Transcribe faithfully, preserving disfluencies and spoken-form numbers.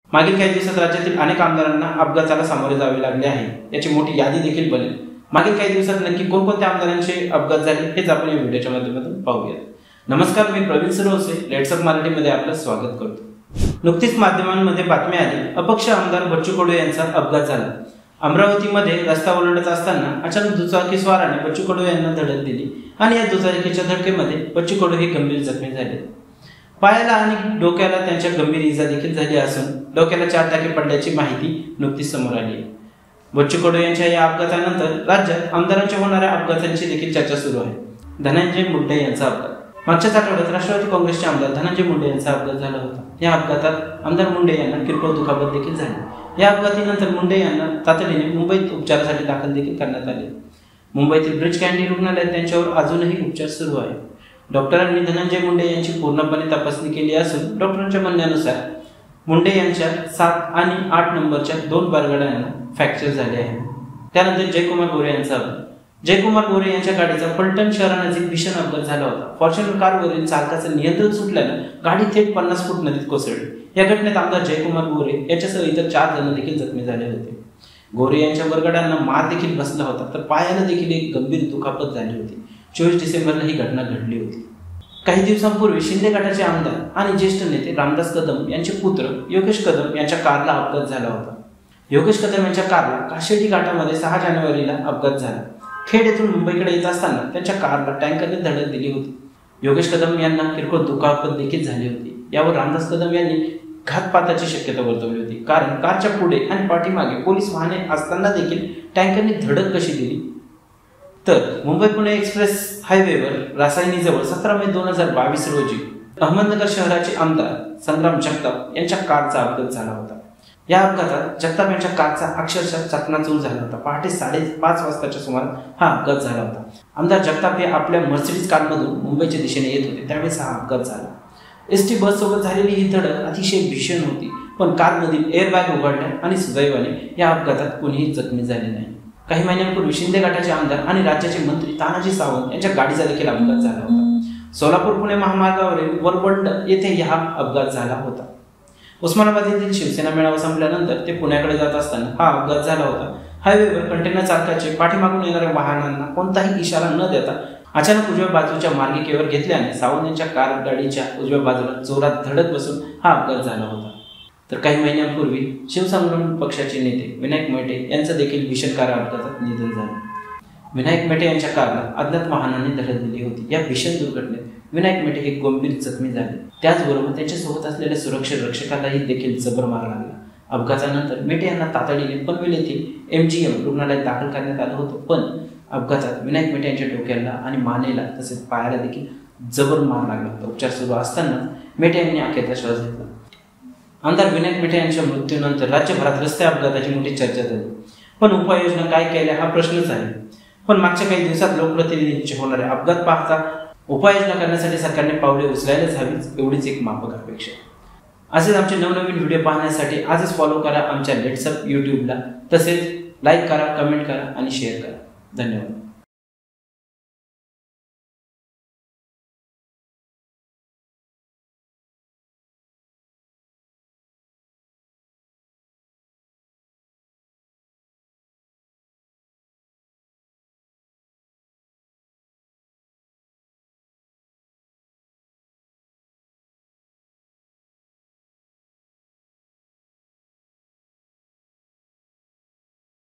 मागील काही दिवसात राज्यातील अनेक आमदारांना अपघाताला सामोरे जावे लागले आहे, याची मोठी यादी देखील बनेल। मागील काही दिवसात नक्की कोणकोणत्या आमदारांचे अपघात झाले हेच आपण या व्हिडिओच्या माध्यमातून पाहूया। नमस्कार, मी प्रवीण सुरवसे, लेट्स अप मराठीमध्ये आपलं स्वागत करतो। नुकतीच माध्यमांमध्ये बातमी आली, अपक्ष आमदार बच्चू कडू यांचा अपघात झाला। अमरावतीमध्ये रस्ता ओलांडत असताना अचानक दुचाकीस्वाराने बच्चू कडू यांना धडक दिली आणि या दुचाकीच्या धडकेमध्ये बच्चू कडू हे गंभीर जखमी झाले। पायाला आणि डोक्याला त्यांच्या गंभीर इजा देखील झाली असून डोक्याला चार टाके पडल्याची माहिती नुकतीच समोर आली आहे। बच्चू कडू यांच्या या अपघातानंतर राज्यात आमदारांच्या होणाऱ्या अपघातांची देखील चर्चा सुरू आहे। धनंजय मुंडे यांचा अपघात। मागच्याच आठवड्यात राष्ट्रवादी काँग्रेसचे आमदार धनंजय मुंडे यांचा अपघात झाला होता। या अपघातात आमदार मुंडे यांना किरकोळ दुखापत देखील झाली। या अपघातानंतर मुंडे यांना तातडीने मुंबईत उपचारासाठी दाखल देखील करण्यात आले। मुंबईतील ब्रिज कँडी रुग्णालयात त्यांच्यावर अजूनही उपचार सुरू आहे। डॉक्टरांनी धनंजय मुंडे यांची पूर्णपणे तपासणी केली असून डॉक्टरांच्या म्हणण्यानुसार मुंडे यांच्या सात आणि आठ नंबरच्या दोन बरगड्यांना फ्रॅक्चर झाले आहे। त्यानंतर जयकुमार गोरे यांचा अपघात। जयकुमार गोरे यांच्या गाडीचा फलटण शहरानजीक भीषण अपघात झाला होता। फॉर्च्युनर कारवरील चालकाचं नियंत्रण सुटल्यानं गाडी थेट पन्नास फूट नदीत कोसळली। या घटनेत आमदार जयकुमार गोरे यांच्यासह इतर चार जण देखील जखमी झाले होते। गोरे यांच्या बरगड्यांना मार देखील बसला होता, तर पायाला देखील एक गंभीर दुखापत झाली होती। चोवीस डिसेंबरला ही घटना घडली होती। काही दिवसांपूर्वी शिंदे गटाचे आमदार आणि ज्येष्ठ नेते रामदास कदम यांचे पुत्र योगेश कदम यांच्या कारला अपघात झाला होता। योगेश कदम यांच्या कारला काशेडी घाटामध्ये सहा जानेवारीला अपघात झाला। खेड येथून मुंबईकडे येत असताना त्यांच्या कारला टँकरने धडक दिली होती। योगेश कदम यांना किरकोळ दुखापत देखील झाली होती। यावर रामदास कदम यांनी घातपाताची शक्यता वर्तवली होती, कारण कारच्या पुढे आणि पाठीमागे पोलीस वाहने असताना देखील टँकरने धडक कशी दिली। तर मुंबई पुणे एक्सप्रेस हायवेवर रासायनीजवळ सतरा मे दोन हजार बावीस रोजी अहमदनगर शहराचे आमदार संग्राम जगताप यांच्या कारचा अपघात झाला होता। या अपघातात जगताप यांच्या कारचा अक्षरशः चकनाचूर झाला होता। पहाटे साडेपाच वाजताच्या सुमारास हा अपघात झाला होता। आमदार जगताप हे आपल्या मर्सिडीज कारमधून मुंबईच्या दिशेने येत होते, त्यावेळेस हा अपघात झाला। एस टी बस सोबत झालेली ही धडक अतिशय भीषण होती, पण कारमधील एअरबॅग उघडल्या आणि सुदैवाने या अपघातात कोणीही जखमी झाले नाही। काही महिन्यांपूर्वी शिंदे गटाचे आमदार आणि राज्याचे मंत्री तानाजी सावंत यांच्या गाडीचा देखील अपघात झाला होता। सोलापूर पुणे महामार्गावरील वरवंड येथे हा अपघात झाला होता। उस्मानाबाद येथील शिवसेना मेळावा संपल्यानंतर ते पुण्याकडे जात असताना हा अपघात झाला होता। हायवेवर कंटेनर चालकाचे पाठीमागून येणाऱ्या वाहनांना कोणताही इशारा न देता अचानक उजव्या बाजूच्या मार्गिकेवर घेतल्याने सावंत यांच्या कार गाडीच्या उजव्या बाजूला जोरात धडक बसून हा अपघात झाला होता। तर काही महिन्यांपूर्वी शिवसंग्राम पक्षाचे नेते विनायक मेटे यांचं देखील भीषण कार अपघातात निधन झालं। विनायक मेटे यांच्या कारला अज्ञात वाहनाने धडक दिली होती। या भीषण दुर्घटनेत विनायक मेटे हे गंभीर जखमी झाले। त्याचबरोबर त्यांच्यासोबत असलेल्या सुरक्षा रक्षकालाही देखील जबर मार लागला। अपघातानंतर मेटे यांना तातडीने पनवेल येथील एम जी एम रुग्णालयात दाखल करण्यात आलं होतं, पण अपघातात विनायक मेटे यांच्या डोक्याला आणि मानेला तसेच पायाला देखील जबर मार लागला होता। उपचार सुरू असताना मेटे यांनी अखेरचा श्वास घेतला। आमदार विनायक मेटे यांच्या मृत्यूनंतर राज्यभरात रस्ते अपघाताची मोठी चर्चा झाली, पण उपाययोजना काय केल्या हा प्रश्नच आहे। पण मागच्या काही दिवसात लोकप्रतिनिधींचे होणारे अपघात पाहता उपाययोजना करण्यासाठी सरकारने पावले उचलायलाच हवीच, एवढीच एक माफक अपेक्षा। असेच आमचे नवनवीन व्हिडिओ पाहण्यासाठी आजच फॉलो करा आमच्या लेट्स अप यूट्यूबला, तसेच लाईक करा, कमेंट करा आणि शेअर करा। धन्यवाद।